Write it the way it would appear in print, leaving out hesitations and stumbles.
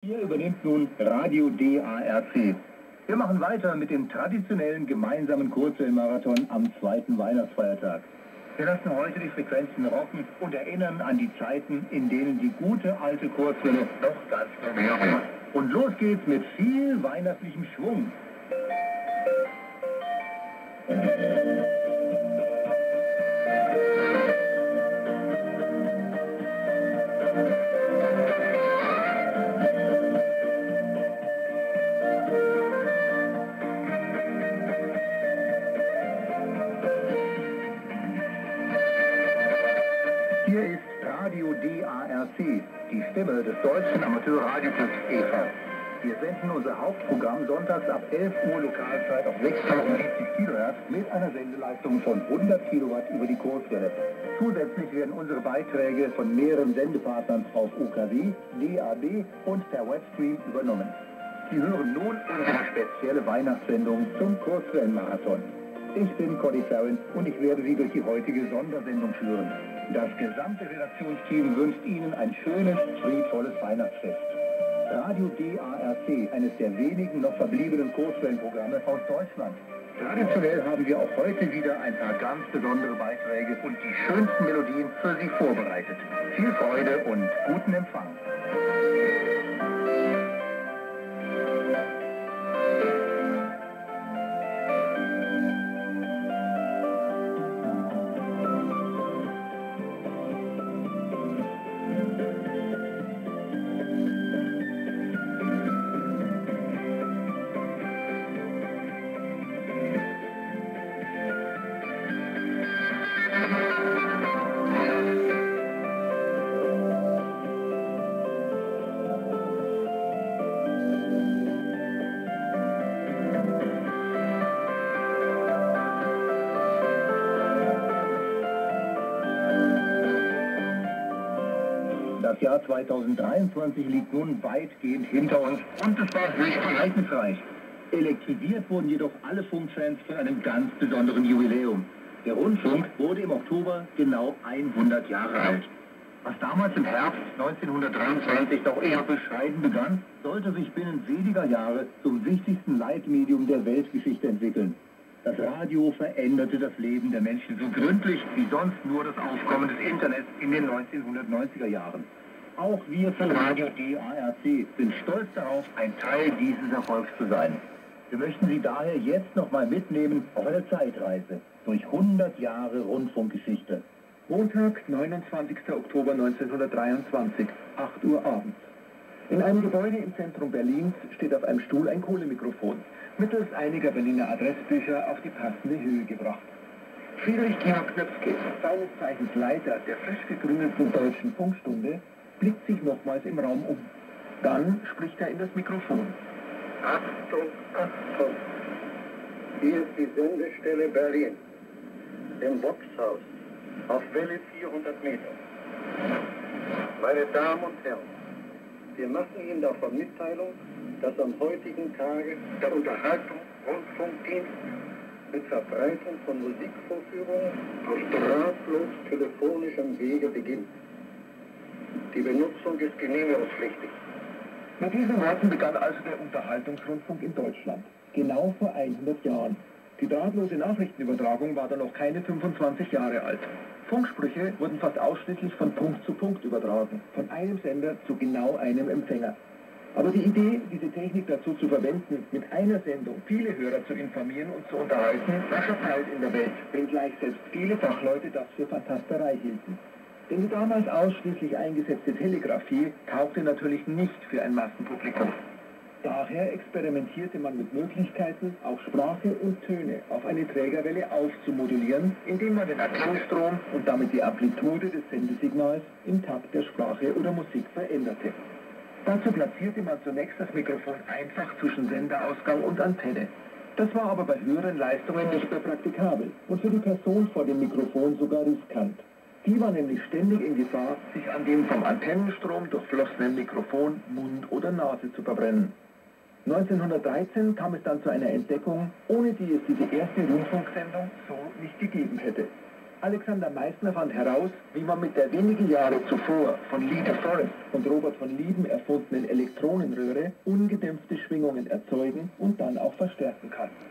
Hier übernimmt nun Radio DARC. Wir machen weiter mit dem traditionellen gemeinsamen Kurzwellenmarathon am zweiten Weihnachtsfeiertag. Wir lassen heute die Frequenzen rocken und erinnern an die Zeiten, in denen die gute alte Kurzwelle noch ganz normal war. Und los geht's mit viel weihnachtlichem Schwung. Hier ist Radio DARC, die Stimme des Deutschen Amateurradioclubs e.V. Wir senden unser Hauptprogramm sonntags ab 11 Uhr Lokalzeit auf 6070 kHz mit einer Sendeleistung von 100 Kilowatt über die Kurzwelle. Zusätzlich werden unsere Beiträge von mehreren Sendepartnern auf UKW, DAB und per Webstream übernommen. Sie hören nun unsere spezielle Weihnachtssendung zum Kurzwellenmarathon. Ich bin Conny Farron und ich werde Sie durch die heutige Sondersendung führen. Das gesamte Redaktionsteam wünscht Ihnen ein schönes, friedvolles Weihnachtsfest. Radio DARC, eines der wenigen noch verbliebenen Kurzwellenprogramme aus Deutschland. Traditionell haben wir auch heute wieder ein paar ganz besondere Beiträge und die schönsten Melodien für Sie vorbereitet. Viel Freude und guten Empfang. Das Jahr 2023 liegt nun weitgehend hinter uns und es war höchst ereignisreich. Elektrisiert wurden jedoch alle Funkfans von einem ganz besonderen Jubiläum. Der Rundfunk wurde im Oktober genau 100 Jahre alt. Was damals im Herbst 1923 doch eher bescheiden begann, sollte sich binnen weniger Jahre zum wichtigsten Leitmedium der Weltgeschichte entwickeln. Das Radio veränderte das Leben der Menschen so gründlich wie sonst nur das Aufkommen des Internets in den 1990er Jahren. Auch wir von Radio DARC sind stolz darauf, ein Teil dieses Erfolgs zu sein. Wir möchten Sie daher jetzt nochmal mitnehmen auf eine Zeitreise durch 100 Jahre Rundfunkgeschichte. Montag, 29. Oktober 1923, 8 Uhr abends. In einem Gebäude im Zentrum Berlins steht auf einem Stuhl ein Kohlemikrofon, mittels einiger Berliner Adressbücher auf die passende Höhe gebracht. Friedrich Georg Knöpfke, seines Zeichens Leiter der frisch gegründeten Deutschen Funkstunde, blickt sich nochmals im Raum um. Dann spricht er in das Mikrofon. Achtung, Achtung! Hier ist die Sendestelle Berlin, im Boxhaus, auf Welle 400 Meter. Meine Damen und Herren, wir machen Ihnen davon Mitteilung, dass am heutigen Tage der Unterhaltungsrundfunkdienst mit Verbreitung von Musikvorführungen auf drahtlos telefonischem Wege beginnt. Die Benutzung ist genehmigungspflichtig. Mit diesen Worten begann also der Unterhaltungsrundfunk in Deutschland. Genau vor 100 Jahren. Die drahtlose Nachrichtenübertragung war da noch keine 25 Jahre alt. Funksprüche wurden fast ausschließlich von Punkt zu Punkt übertragen, von einem Sender zu genau einem Empfänger. Aber die Idee, diese Technik dazu zu verwenden, mit einer Sendung viele Hörer zu informieren und zu unterhalten, war verteilt in der Welt, wenngleich selbst viele Fachleute das für Fantasterei hielten. Denn die damals ausschließlich eingesetzte Telegrafie taugte natürlich nicht für ein Massenpublikum. Daher experimentierte man mit Möglichkeiten, auch Sprache und Töne auf eine Trägerwelle aufzumodulieren, indem man den Klangstrom und damit die Amplitude des Sendesignals im Takt der Sprache oder Musik veränderte. Dazu platzierte man zunächst das Mikrofon einfach zwischen Senderausgang und Antenne. Das war aber bei höheren Leistungen nicht mehr praktikabel und für die Person vor dem Mikrofon sogar riskant. Die war nämlich ständig in Gefahr, sich an dem vom Antennenstrom durchflossenen Mikrofon, Mund oder Nase zu verbrennen. 1913 kam es dann zu einer Entdeckung, ohne die es diese erste Rundfunksendung so nicht gegeben hätte. Alexander Meissner fand heraus, wie man mit der wenige Jahre zuvor von Lee de Forest und Robert von Lieben erfundenen Elektronenröhre ungedämpfte Schwingungen erzeugen und dann auch verstärken kann.